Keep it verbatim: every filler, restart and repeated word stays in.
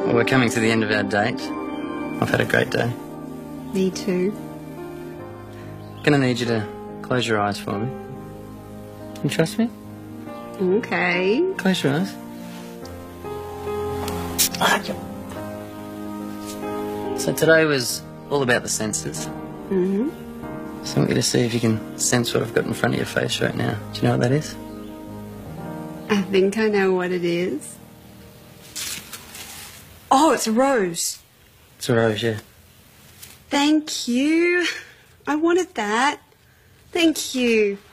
Well, we're coming to the end of our date. I've had a great day. Me too. Gonna need you to close your eyes for me. You trust me? Okay. Close your eyes. So today was all about the senses. Mm-hmm. So I want you to see if you can sense what I've got in front of your face right now. Do you know what that is? I think I know what it is. Oh, it's a rose. It's a rose, yeah. Thank you. I wanted that. Thank you.